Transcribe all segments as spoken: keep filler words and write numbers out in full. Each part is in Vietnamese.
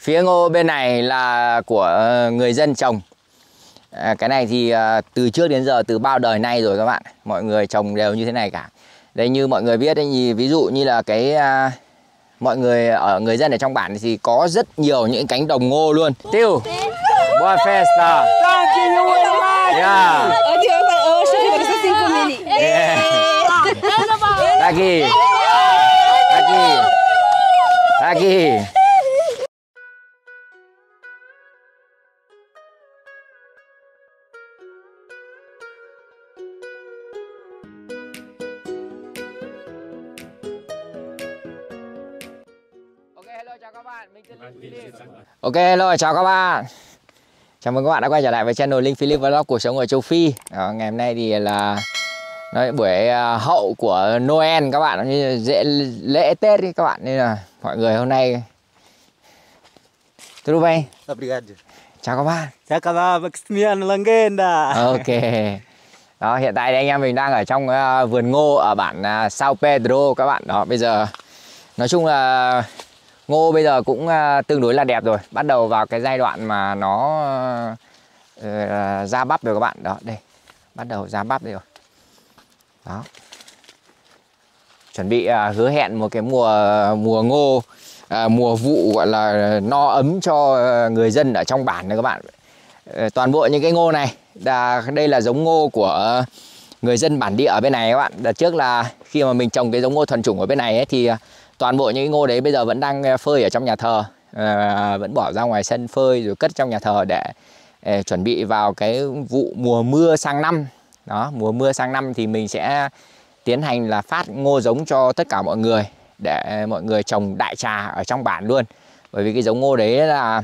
Phía ngô bên này là của người dân trồng. À, cái này thì à, từ trước đến giờ, từ bao đời nay rồi các bạn, mọi người trồng đều như thế này cả. Đây như mọi người biết đấy, ví dụ như là cái à, mọi người ở người dân ở trong bản thì có rất nhiều những cánh đồng ngô luôn. Tiêu. Boa festa. Yeah. Yeah. Aqui. Aqui. Aqui. Ok, hello, chào các bạn. Chào mừng các bạn đã quay trở lại với channel Linh Philip Vlog cuộc sống ở châu Phi. Đó, ngày hôm nay thì là nói buổi hậu của Noel các bạn, như dễ lễ Tết đi các bạn, nên là mọi người hôm nay tudo bem? Obrigado. Chào các bạn. Chào các bạn, Maximiano Langenda. Ok. Đó, hiện tại anh em mình đang ở trong uh, vườn ngô ở bản uh, Sao Pedro các bạn. Đó, bây giờ nói chung là ngô bây giờ cũng uh, tương đối là đẹp rồi. Bắt đầu vào cái giai đoạn mà nó uh, ra bắp rồi các bạn. Đó, đây. Bắt đầu ra bắp rồi. Đó. Chuẩn bị uh, hứa hẹn một cái mùa mùa ngô, uh, mùa vụ gọi là no ấm cho người dân ở trong bản này các bạn. Uh, toàn bộ những cái ngô này, là, đây là giống ngô của người dân bản địa ở bên này các bạn. Đợt trước là khi mà mình trồng cái giống ngô thuần chủng ở bên này ấy, thì toàn bộ những cái ngô đấy bây giờ vẫn đang phơi ở trong nhà thờ, à, vẫn bỏ ra ngoài sân phơi rồi cất trong nhà thờ để, để chuẩn bị vào cái vụ mùa mưa sang năm. Đó, mùa mưa sang năm thì mình sẽ tiến hành là phát ngô giống cho tất cả mọi người để mọi người trồng đại trà ở trong bản luôn. Bởi vì cái giống ngô đấy là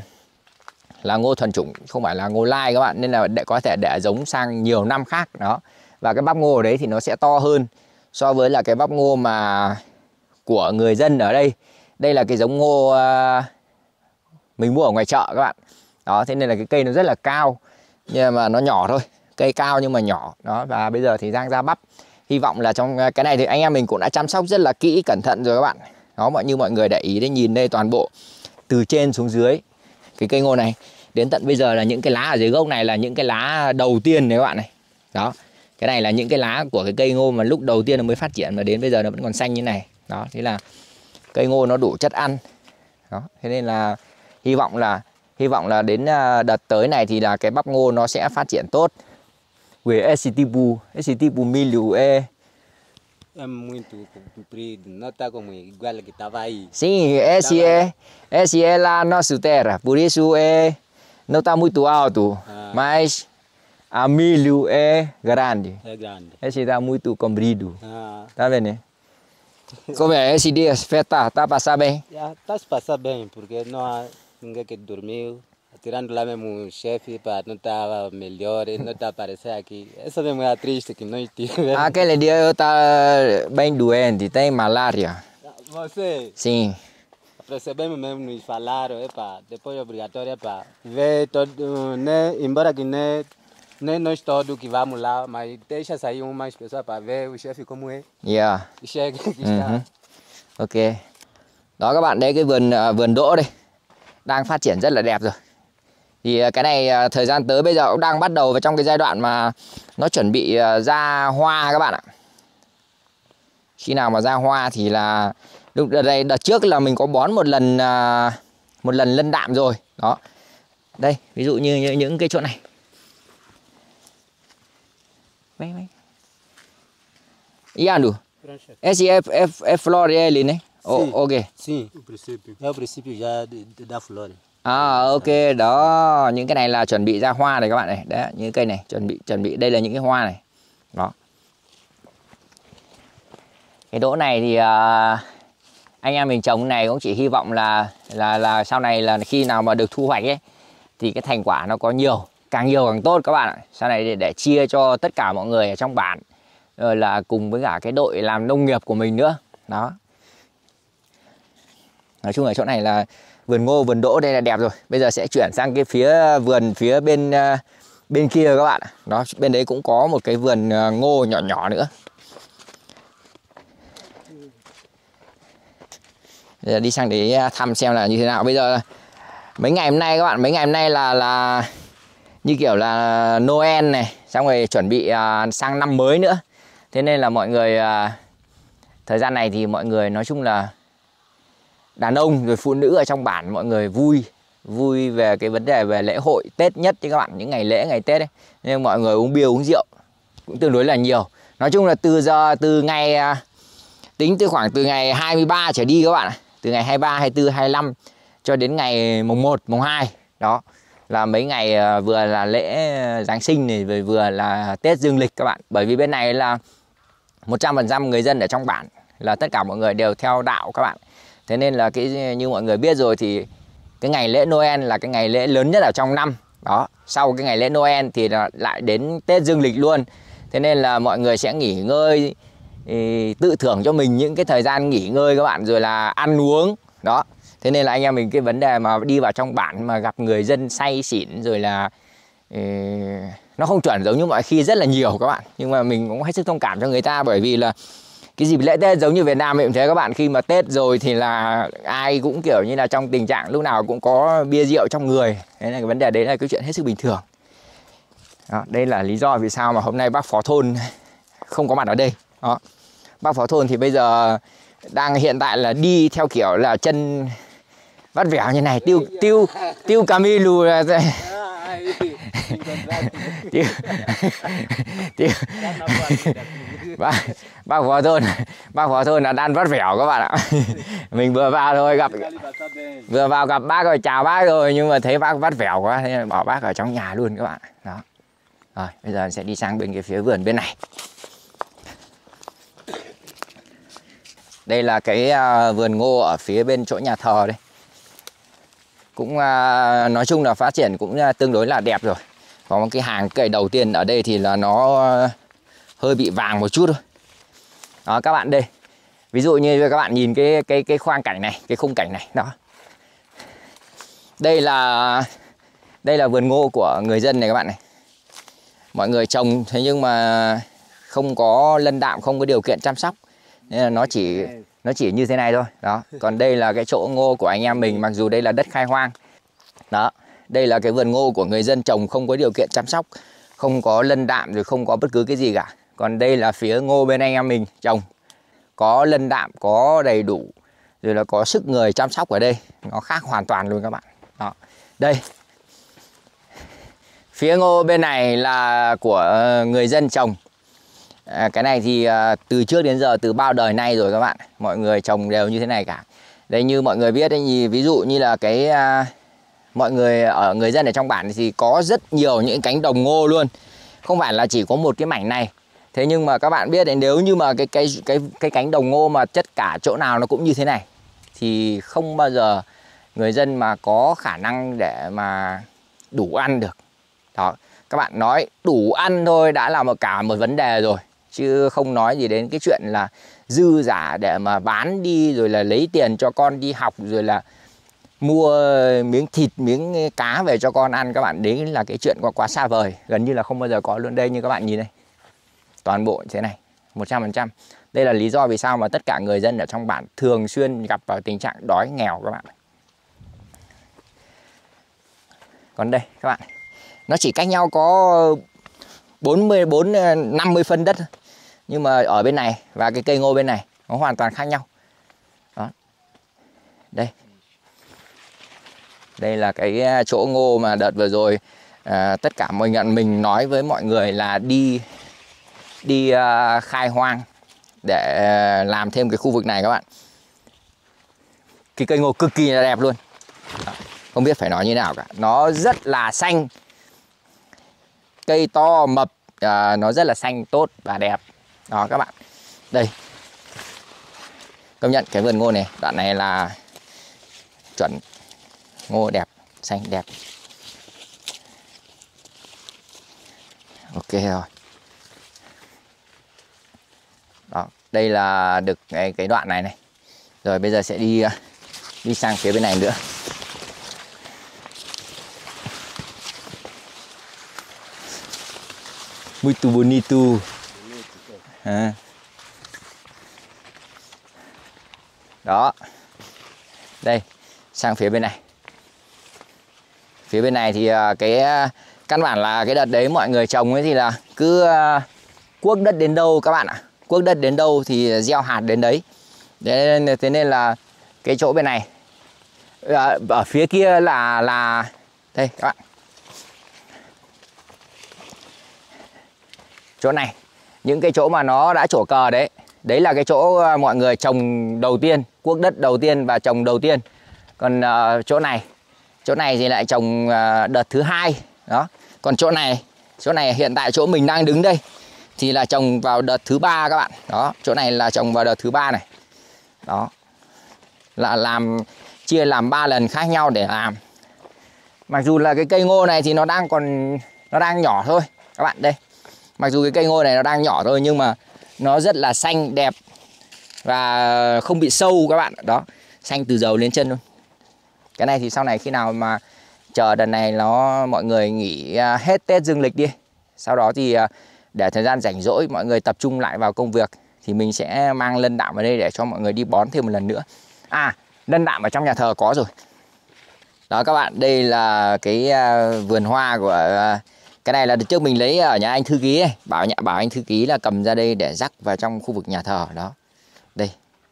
là ngô thuần chủng, không phải là ngô lai các bạn, nên là để có thể để giống sang nhiều năm khác. Đó. Và cái bắp ngô ở đấy thì nó sẽ to hơn so với là cái bắp ngô mà của người dân ở đây. Đây là cái giống ngô uh, mình mua ở ngoài chợ các bạn. Đó, thế nên là cái cây nó rất là cao, nhưng mà nó nhỏ thôi. Cây cao nhưng mà nhỏ. Đó, và bây giờ thì đang ra bắp. Hy vọng là trong cái này thì anh em mình cũng đã chăm sóc rất là kỹ, cẩn thận rồi các bạn. Đó, mọi như mọi người để ý đấy, nhìn đây toàn bộ từ trên xuống dưới cái cây ngô này đến tận bây giờ là những cái lá ở dưới gốc này là những cái lá đầu tiên đấy các bạn này. Đó, cái này là những cái lá của cái cây ngô mà lúc đầu tiên nó mới phát triển, mà đến bây giờ nó vẫn còn xanh như này. Đó, thế là cây ngô nó đủ chất ăn. Đó, thế nên là hy vọng là hy vọng là đến đợt tới này thì là cái bắp ngô nó sẽ phát triển tốt. Về esse tipo, esse tipo milho é É muito comprido, não está como igual que estava aí. Sim, esse é esse é lá nossa terra, por isso é não está muito alto, Ah. mas a milho é grande. É grande. Esse está muito comprido. Ah. Tá vendo? Como é esse dia? Festa, tá passar bem? Já está se passar bem, porque não há ninguém que dormiu. Tirando lá mesmo o chefe, para não estava melhor, ele não está aparecendo aqui. Essa mesmo é a triste que nós tivemos. Aquele dia eu tá bem doente, tem malária. Você? Sim. Percebemos mesmo, nos falaram, epa, depois é obrigatório para ver todo, né, embora que nem, nem nós todos que vamos lá, mas deixa sair umas pessoas para ver o chefe como é. Yeah. Chega que Uh-huh. está. Ok. Đó các bạn, đây cái vườn vườn đỗ đây đang phát triển rất là đẹp rồi. Thì cái này thời gian tới bây giờ cũng đang bắt đầu vào trong cái giai đoạn mà nó chuẩn bị ra hoa các bạn ạ. Khi nào mà ra hoa thì là lúc đợt đây đợt trước là mình có bón một lần một lần lân đạm rồi. Đó. Đây, ví dụ như những, những cái chỗ này. Vem, vem. Iando. Esse é, é, é flor ele, né? Sim. Ok. Sim, o princípio. É o princípio já de, de, da flor. À, ok, đó, những cái này là chuẩn bị ra hoa này các bạn này. Đấy, những cây này chuẩn bị chuẩn bị đây là những cái hoa này. Đó. Cái đỗ này thì uh, anh em mình trồng này cũng chỉ hy vọng là là là sau này là khi nào mà được thu hoạch ấy thì cái thành quả nó có nhiều, càng nhiều càng tốt các bạn ạ. Sau này để, để chia cho tất cả mọi người ở trong bản, rồi là cùng với cả cái đội làm nông nghiệp của mình nữa. Đó. Nói chung ở chỗ này là vườn ngô, vườn đỗ đây là đẹp rồi. Bây giờ sẽ chuyển sang cái phía vườn phía bên bên kia các bạn. Đó, bên đấy cũng có một cái vườn ngô nhỏ nhỏ nữa. Bây giờ đi sang để thăm xem là như thế nào. Bây giờ Mấy ngày hôm nay các bạn, mấy ngày hôm nay là là như kiểu là Noel này, xong rồi chuẩn bị uh, sang năm mới nữa. Thế nên là mọi người uh, thời gian này thì mọi người nói chung là đàn ông rồi phụ nữ ở trong bản mọi người vui vui về cái vấn đề về lễ hội Tết nhất chứ các bạn, những ngày lễ ngày Tết ấy. Nên mọi người uống bia uống rượu cũng tương đối là nhiều. Nói chung là từ giờ từ ngày uh, tính từ khoảng từ ngày hai mươi ba trở đi các bạn, từ ngày hai mươi ba, hai mươi tư, hai mươi lăm cho đến ngày mùng một, mùng hai. Đó là mấy ngày vừa là lễ Giáng sinh này, vừa vừa là Tết Dương lịch các bạn. Bởi vì bên này là một trăm phần trăm người dân ở trong bản là tất cả mọi người đều theo đạo các bạn. Thế nên là cái như mọi người biết rồi thì cái ngày lễ Noel là cái ngày lễ lớn nhất ở trong năm. Đó, sau cái ngày lễ Noel thì lại đến Tết Dương lịch luôn. Thế nên là mọi người sẽ nghỉ ngơi, tự thưởng cho mình những cái thời gian nghỉ ngơi các bạn, rồi là ăn uống. Đó, thế nên là anh em mình cái vấn đề mà đi vào trong bản mà gặp người dân say xỉn rồi là ừ, nó không chuẩn giống như mọi khi rất là nhiều các bạn. Nhưng mà mình cũng hết sức thông cảm cho người ta, bởi vì là cái dịp lễ Tết giống như Việt Nam cũng thế các bạn. Khi mà Tết rồi thì là ai cũng kiểu như là trong tình trạng lúc nào cũng có bia rượu trong người. Thế là cái vấn đề đấy là cái chuyện hết sức bình thường. Đó, đây là lý do vì sao mà hôm nay bác phó thôn không có mặt ở đây. Đó. Bác phó thôn thì bây giờ đang hiện tại là đi theo kiểu là chân vắt vẻo như này, tiêu tiêu tiêu Camilu là tiêu, tiêu. bác, bác phó thôn bác phó thôn là đang vắt vẻo các bạn ạ. Mình vừa vào thôi, gặp vừa vào gặp bác rồi, chào bác rồi, nhưng mà thấy bác vắt vẻo quá nên bỏ bác ở trong nhà luôn các bạn. Đó. Rồi bây giờ sẽ đi sang bên cái phía vườn bên này. Đây là cái uh, vườn ngô ở phía bên chỗ nhà thờ đây. Cũng uh, nói chung là phát triển cũng uh, tương đối là đẹp rồi. Có một cái hàng cây đầu tiên ở đây thì là nó uh, hơi bị vàng một chút thôi. Đó các bạn đây. Ví dụ như các bạn nhìn cái cái cái khoang cảnh này, cái khung cảnh này đó. Đây là đây là vườn ngô của người dân này các bạn này. Mọi người trồng thế nhưng mà không có lân đạm, không có điều kiện chăm sóc. Nên là nó chỉ nó chỉ như thế này thôi. Đó. Còn đây là cái chỗ ngô của anh em mình, mặc dù đây là đất khai hoang. Đó. Đây là cái vườn ngô của người dân trồng không có điều kiện chăm sóc, không có lân đạm rồi không có bất cứ cái gì cả. Còn đây là phía ngô bên anh em mình trồng, có lân đạm, có đầy đủ, rồi là có sức người chăm sóc ở đây. Nó khác hoàn toàn luôn các bạn. Đó. Đây. Phía ngô bên này là của người dân trồng. À, cái này thì à, từ trước đến giờ, từ bao đời nay rồi các bạn, mọi người trồng đều như thế này cả. Đây như mọi người biết đấy, ví dụ như là cái à, mọi người ở người dân ở trong bản thì có rất nhiều những cánh đồng ngô luôn, không phải là chỉ có một cái mảnh này. Thế nhưng mà các bạn biết đấy, nếu như mà cái cái cái cái cánh đồng ngô mà tất cả chỗ nào nó cũng như thế này thì không bao giờ người dân mà có khả năng để mà đủ ăn được. Đó, các bạn nói đủ ăn thôi đã là một cả một vấn đề rồi, chứ không nói gì đến cái chuyện là dư giả để mà bán đi, rồi là lấy tiền cho con đi học, rồi là mua miếng thịt, miếng cá về cho con ăn. Các bạn, đấy là cái chuyện quá, quá xa vời, gần như là không bao giờ có luôn. Đây như các bạn nhìn đây, toàn bộ thế này, một trăm phần trăm. Đây là lý do vì sao mà tất cả người dân ở trong bản thường xuyên gặp vào tình trạng đói nghèo các bạn. Còn đây các bạn, nó chỉ cách nhau có bốn mươi, bốn mươi, năm mươi phân đất. Nhưng mà ở bên này và cái cây ngô bên này nó hoàn toàn khác nhau. Đó. Đây. Đây là cái chỗ ngô mà đợt vừa rồi à, tất cả mọi nhận mình nói với mọi người là đi đi uh, khai hoang để làm thêm cái khu vực này các bạn. Cái cây ngô cực kỳ là đẹp luôn. Đó. Không biết phải nói như nào cả. Nó rất là xanh. Cây to, mập, à, nó rất là xanh, tốt và đẹp. Đó các bạn. Đây. Công nhận cái vườn ngô này, đoạn này là chuẩn ngô đẹp, xanh đẹp. Ok rồi. Đó, đây là được cái, cái đoạn này này. Rồi bây giờ sẽ đi đi sang phía bên này nữa. Muito bonito. À. Đó. Đây, sang phía bên này. Phía bên này thì cái căn bản là cái đợt đấy mọi người trồng ấy thì là cứ cuốc đất đến đâu các bạn ạ. Cuốc đất đến đâu thì gieo hạt đến đấy. Thế nên, thế nên là cái chỗ bên này ở phía kia là là đây các bạn. Chỗ này, những cái chỗ mà nó đã trổ cờ đấy, đấy là cái chỗ mọi người trồng đầu tiên, cuốc đất đầu tiên và trồng đầu tiên. Còn uh, chỗ này, chỗ này thì lại trồng uh, đợt thứ hai đó. Còn chỗ này, chỗ này hiện tại chỗ mình đang đứng đây thì là trồng vào đợt thứ ba các bạn. Đó, chỗ này là trồng vào đợt thứ ba này. Đó, là làm chia làm ba lần khác nhau để làm. Mặc dù là cái cây ngô này thì nó đang còn nó đang nhỏ thôi các bạn đây. Mặc dù cái cây ngô này nó đang nhỏ thôi nhưng mà nó rất là xanh đẹp và không bị sâu các bạn. Đó, xanh từ đầu lên chân luôn. Cái này thì sau này khi nào mà chờ đợt này nó mọi người nghỉ hết Tết dương lịch đi, sau đó thì để thời gian rảnh rỗi mọi người tập trung lại vào công việc thì mình sẽ mang lân đạm vào đây để cho mọi người đi bón thêm một lần nữa. À, lân đạm ở trong nhà thờ có rồi. Đó các bạn, đây là cái vườn hoa của cái này là đợt trước mình lấy ở nhà anh thư ký ấy. Bảo nhà bảo anh thư ký là cầm ra đây để rắc vào trong khu vực nhà thờ đó. Đây.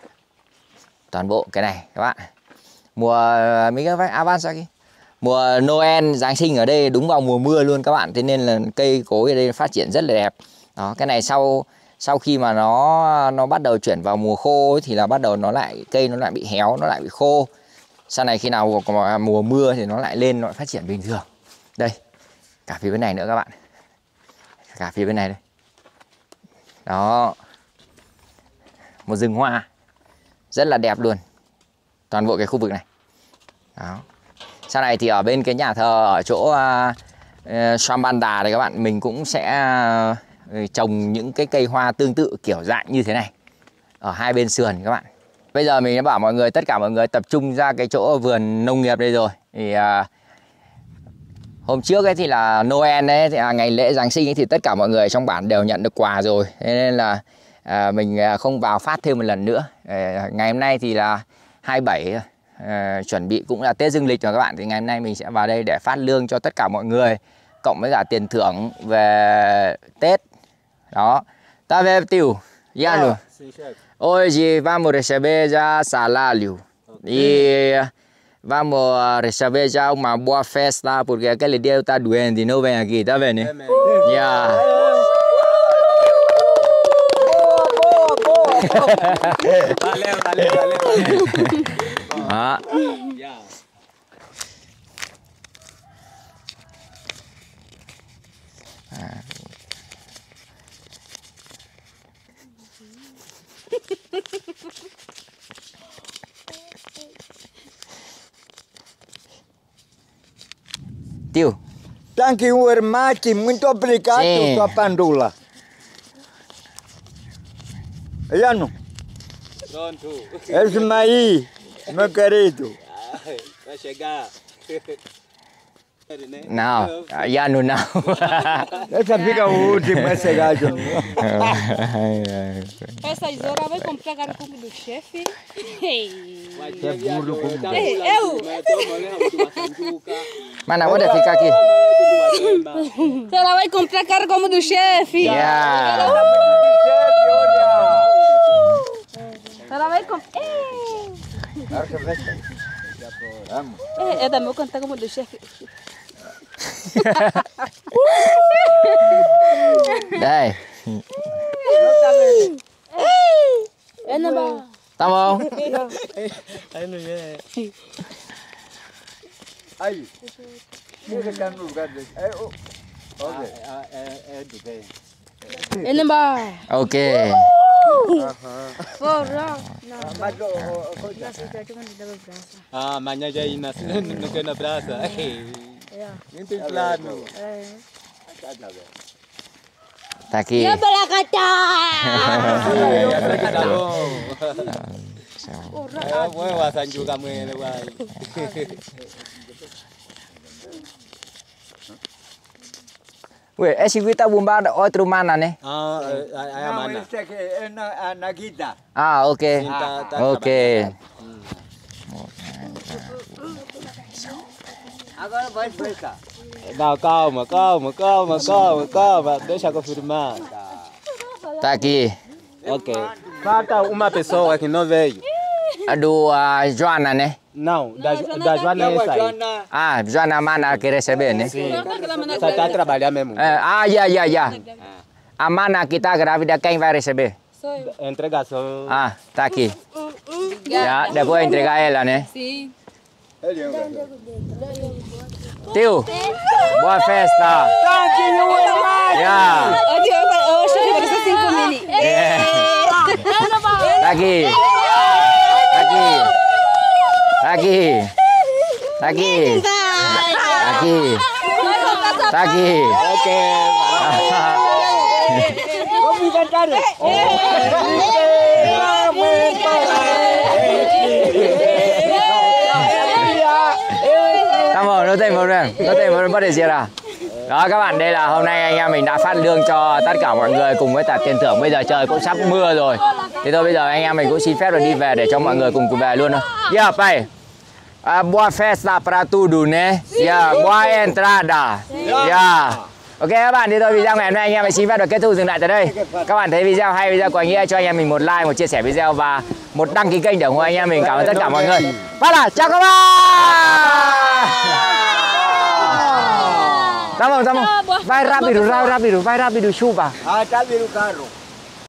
Toàn bộ cái này các bạn. Mùa mấy cái Avance mùa Noel, Giáng sinh ở đây đúng vào mùa mưa luôn các bạn. Thế nên là cây cối ở đây phát triển rất là đẹp. Đó, cái này sau sau khi mà nó nó bắt đầu chuyển vào mùa khô ấy, thì là bắt đầu nó lại cây nó lại bị héo, nó lại bị khô. Sau này khi nào mùa, mùa mưa thì nó lại lên, nó lại phát triển bình thường. Đây, cả phía bên này nữa các bạn. Cả phía bên này đây. Đó. Một rừng hoa rất là đẹp luôn. Toàn bộ cái khu vực này. Đó. Sau này thì ở bên cái nhà thờ ở chỗ uh, Swambanda này các bạn, mình cũng sẽ uh, trồng những cái cây hoa tương tự kiểu dạng như thế này ở hai bên sườn các bạn. Bây giờ mình đã bảo mọi người, tất cả mọi người tập trung ra cái chỗ vườn nông nghiệp đây rồi. Thì uh, hôm trước ấy thì là Noel ấy, thì, à, ngày lễ Giáng sinh ấy, thì tất cả mọi người trong bản đều nhận được quà rồi. Thế nên là à, mình không vào phát thêm một lần nữa. À, ngày hôm nay thì là hai mươi bảy, à, chuẩn bị cũng là Tết dương lịch rồi các bạn. Thì ngày hôm nay mình sẽ vào đây để phát lương cho tất cả mọi người, cộng với cả tiền thưởng về Tết. Đó. Tá vendo, tio? Yano. Hoje vamos receber já salário. E vamos receber já uma boa festa, porque aquele dia eu tá doente e não vem aqui, tá vendo? Yeah. Valeu, valeu, valeu. Đó. Tio. Thank you very much, muito obrigado, Sim. tua pandula. Yano, Pronto. esse aí, meu querido. Vai chegar. Nào, Yano nào. Essa fica o último, esse gajo. Essas horas vai comprar cara como do chefe. É burro como... Eu! Mana pode ficar aqui. Ela vai comprar cara como do chefe. Yeah. Ela vai comprar. É da meu cantar como do chefe. Đây. É na ba. Tao không? Aí, fica cá no lugar dele. É, oh, ok. É na ba. Ok. Fora. Mas, oh, oh, coisa. Ah, amanhã já ina, não quer na praça. Nem tem plano. Tá aqui. Ya balakata. Tá bom. Wewe wasanjuka mwele wai. Ué, esse aqui tá bombado outro mana, né? Ah, ai Não, amana. esse aqui é na, na guita. Ah, ok. Tá, tá Ok. Agora vai expressar. Não, calma, calma, calma, calma, calma. Deixa eu confirmar. Tá aqui. Ok. Falta uma pessoa que não veio. A do uh, Joana, né? Não, da, da Joana é essa aí. Ah, Joana Mana que receber, né? Sim. Só está a trabalhar mesmo. É, ah, ya, ya, ya. A Mana que tá grávida, quem vai receber? Entregação. Ah, tá aqui. Já, depois entregar ela, né? Sim. Tio, boa festa. Yeah. Eu cheguei para essas cinco mini. Yeah. Tá aqui. Tá aqui. Tá aqui. Tá aqui. Tá aqui. Tá aqui. Ok. Vamos cantar. Cảm ơn, nó tên một lần, nó tên một lần bắt được chưa nào? Đó các bạn, đây là hôm nay anh em mình đã phát lương cho tất cả mọi người cùng với cả tiền thưởng. Bây giờ trời cũng sắp mưa rồi. Thế thôi bây giờ anh em mình cũng xin phép rồi đi về để cho mọi người cùng cùng về luôn thôi. Yeah, pai. Uh, boa festa para tudo, né? Yeah, boa entrada. Yeah. Ok các bạn, thì thôi video ngày hôm nay anh em mình xin phép được kết thúc dừng lại tại đây. Các bạn thấy video hay, video có ý nghĩa cho anh em mình một like, một chia sẻ video và một đăng ký kênh để ủng hộ anh em mình. Cảm ơn tất cả mọi người. Bye bye, chào các bạn. Tamo, tamo. Vai rápido, vai rápido, vai rápido, chupa. Ah, tá vendo o carro.